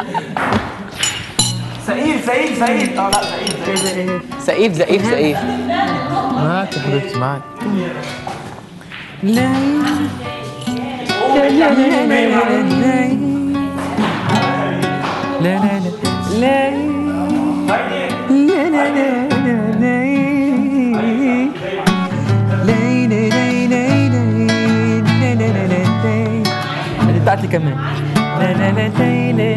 سقيف سقيف سقيف. لا سقيف سقيف سقيف. معاك يا حبيبتي معاك. لا لا لا لا لا بتاعتي كمان. لا لا لا لا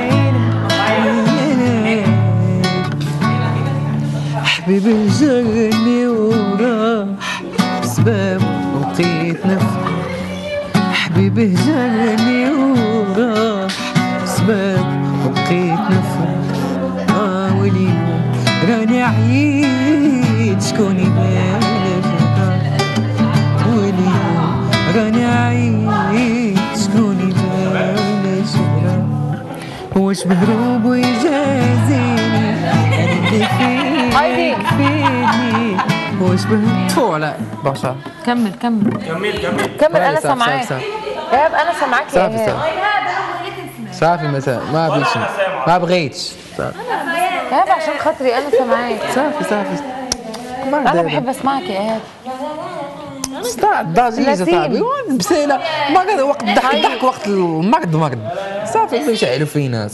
حبيبي جاني وراح بسباب وطيت نفر. حبيبي جاني وراح بسباب وبقيت نفر. واليوم راني عييت شكون يبالي واليوم راني عييت شكون يبالي جرا. واش مهروب ويجازيني انا اللي فيني واش مهروب. لا برشا. كمل انا سامعاك. ايهاب انا سامعاك يا ايهاب. صافي مساء ما بغيتش. ايهاب عشان خاطري انا سامعاك. صافي انا بحب اسمعك يا ايهاب. ضجيجه صاحبي بسيله مرض وقت الضحك وقت المرض صافي بيشعلوا فينا.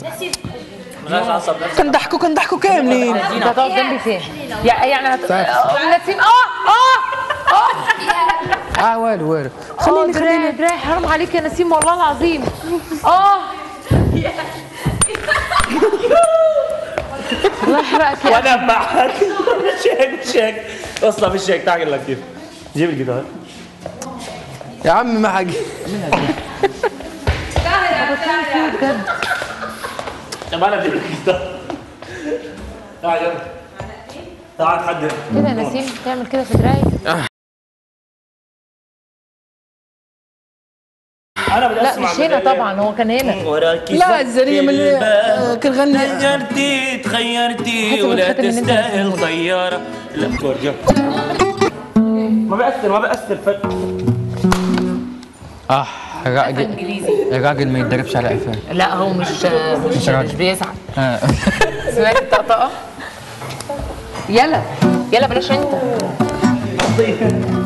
كنضحكوا كاملين. انت هتقعد جنبي فين؟ يعني نسيم. والو خليني دراعي حرام عليك يا نسيم والله العظيم. الله يحرقك يا وانا معك. شيك اصلا في الشيك. تعال لك كيف جيب الجيتار يا عم ما حاجه. طب انا بدي الجيتار. تعال يلا تعال تحدد كده يا نسيم تعمل كده في دراعي. انا بدي اسمع. لا مش هنا طبعا هو كان هنا. لا الزريه من كان غني. تغيرتي ولا تستاهل طياره. لا ورجع ما بأثر الراجل ما يتدربش على قفاه. لا هو مش بيزعل. سمعت الطقطقه. يلا بلاش انت.